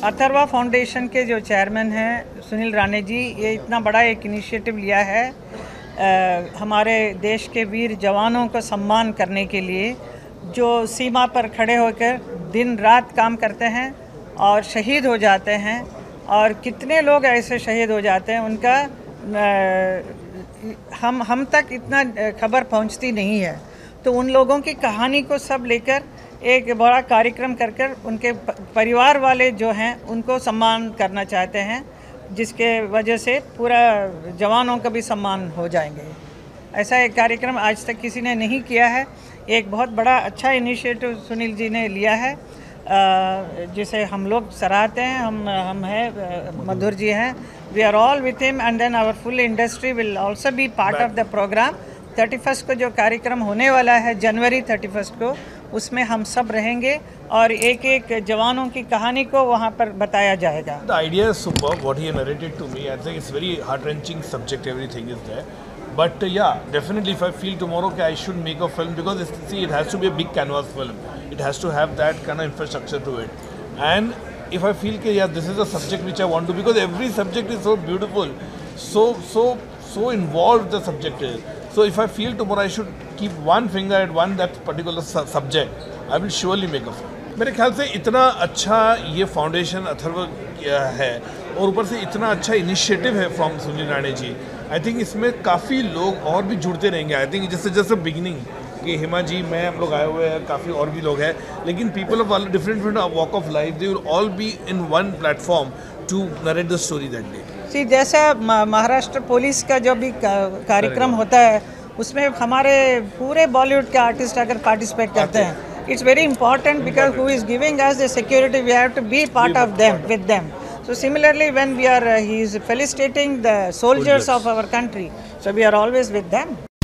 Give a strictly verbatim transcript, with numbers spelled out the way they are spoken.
Atharva foundation के जो chairman हैं सुनील राणे जी, ये इतना बड़ा एक इनिशिएटिव लिया है आ, हमारे देश के वीर जवानों को सम्मान करने के लिए, जो सीमा पर खड़े होकर दिन रात काम करते हैं और शहीद हो जाते हैं। और कितने लोग ऐसे शहीद हो जाते हैं, उनका आ, हम हम तक इतना खबर पहुंचती नहीं है। तो उन लोगों की कहानी को सब लेकर एक बड़ा कार्यक्रम कर कर उनके परिवार वाले जो हैं उनको सम्मान करना चाहते हैं, जिसके वजह से पूरा जवानों का भी सम्मान हो जाएंगे। ऐसा एक कार्यक्रम आज तक किसी ने नहीं किया है। एक बहुत बड़ा अच्छा इनिशिएटिव सुनील जी ने लिया है, जिसे हम लोग सराहते हैं। हम हम हैं, मधुर जी हैं, we are all with him and then our full industry will also be part of the program. Thirty first को जो कार्यक्रम होने वाला है, जनवरी थर्टी फर्स्ट को, उसमें हम सब रहेंगे और एक एक जवानों की कहानी को वहाँ पर बताया जाएगा। The idea is superb. What he narrated to me, I think it's very heart-wrenching subject. Everything is there, but uh, yeah, definitely. If I feel tomorrow that I should make a film, because it's, see, it has to be a big canvas film. It has to have that kind of infrastructure to it. And if I feel that yeah, this is a subject which I want to, because every subject is so beautiful, so so so involved the subject is. So if I feel tomorrow I should keep one finger at one that particular su- subject, I will surely make a film. मेरे ख्याल से इतना अच्छा ये foundation Atharva है और ऊपर से इतना अच्छा इनिशिएटिव है from Sunil Rane ji. I think इसमें काफ़ी लोग और भी जुड़ते रहेंगे। आई थिंक जैसे जैसे बिगिनिंग कि हेमा जी, मैं, हम लोग आए हुए हैं, काफ़ी और भी लोग हैं, लेकिन people of different different walk of life, they will all be in one platform to narrate the story that day. See, जैसा महाराष्ट्र पुलिस का जो भी कार्यक्रम होता है, उसमें हमारे पूरे बॉलीवुड के आर्टिस्ट अगर पार्टिसिपेट करते हैं, it's very important because who is giving us the security, we have to be part of them, with them. So similarly, when we are, uh, he is felicitating the soldiers of our country, so we are always with them.